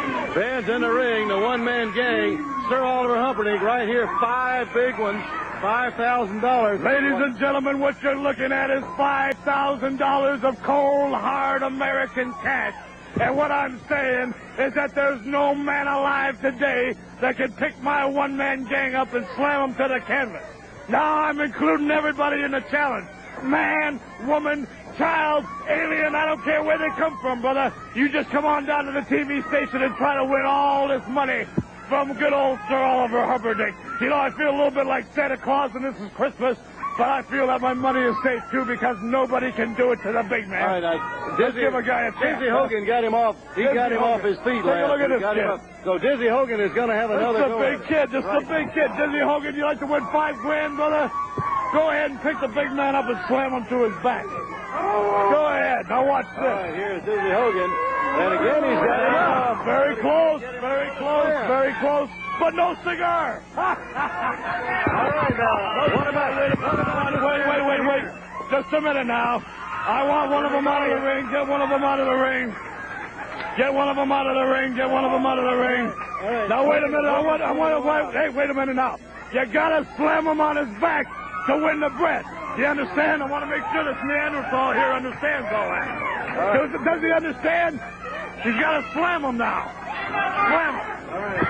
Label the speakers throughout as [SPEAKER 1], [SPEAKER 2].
[SPEAKER 1] Fans in the ring, the one-man gang. Sir Oliver Humperdink right here, 5 big ones, $5,000.
[SPEAKER 2] Ladies and gentlemen, what you're looking at is $5,000 of cold, hard American cash. And what I'm saying is that there's no man alive today that can pick my one-man gang up and slam them to the canvas. Now I'm including everybody in the challenge. Man, woman, child, alien, I don't care where they come from, brother. You just come on down to the TV station and try to win all this money from good old Sir Oliver Humperdink. You know, I feel a little bit like Santa Claus and this is Christmas, but I feel that my money is safe, too, because nobody can do it to the big man.
[SPEAKER 1] All right,
[SPEAKER 2] Let's give a guy a chance.
[SPEAKER 1] Dizzy Hogan got him off. He got him off his feet
[SPEAKER 2] last. Take a look at this kid.
[SPEAKER 1] So Dizzy Hogan is going to have another
[SPEAKER 2] go. This is a big kid. This is a big kid. Dizzy Hogan, you like to win $5 grand, brother? Go ahead and pick the big man up and slam him to his back. Go ahead. Now watch this.
[SPEAKER 1] All right, here's Dizzy Hogan. And again, he's got him off.
[SPEAKER 2] Very close. Very close. Very close. But no cigar.
[SPEAKER 1] All right, now. What about
[SPEAKER 2] Wait. Just a minute now. I want one of them out of the ring. Get one of them out of the ring. Get one of them out of the ring. Get one of them out of the ring.
[SPEAKER 1] Right.
[SPEAKER 2] Now, wait a minute. Hey, wait a minute now. You got to slam him on his back to win the bread. Do you understand? I want to make sure this Neanderthal here understands all that. Right. Does he understand? He's got to slam him now. Slam him.
[SPEAKER 1] All right.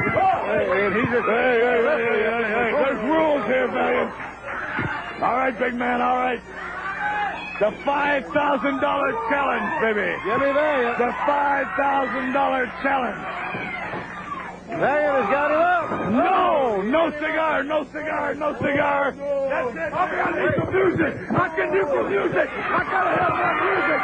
[SPEAKER 2] Hey, there's rules here, Valiant. All right, big man, all right. The $5,000 challenge, baby.
[SPEAKER 1] Give me Valiant.
[SPEAKER 2] The $5,000 challenge.
[SPEAKER 1] Valiant has got him up.
[SPEAKER 2] No cigar. That's it. I need some music. I can do some music. I gotta have that music.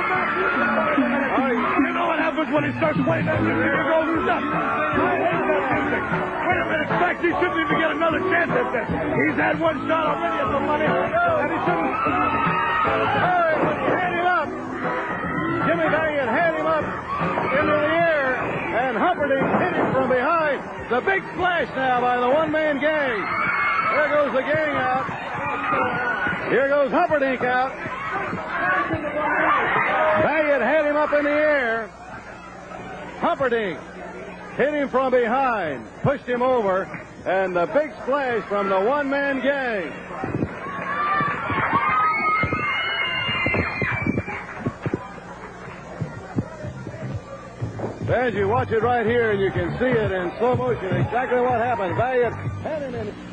[SPEAKER 2] You know what happens when he starts playing that music? He goes nuts. I hate that music. Wait a minute. In fact, he shouldn't even get another chance at this. He's had one shot already at the money, and he shouldn't.
[SPEAKER 1] Hey, hand him up. Jimmy Valiant had him up into the air, and Humperdink hit him from behind. The big splash now by the one-man gang. There goes the gang out. Here goes Humperdink out. Valiant had him up in the air. Humperdink hit him from behind, pushed him over, and the big splash from the one-man gang. As you watch it right here, and you can see it in slow motion, exactly what happened. Valiant had him in.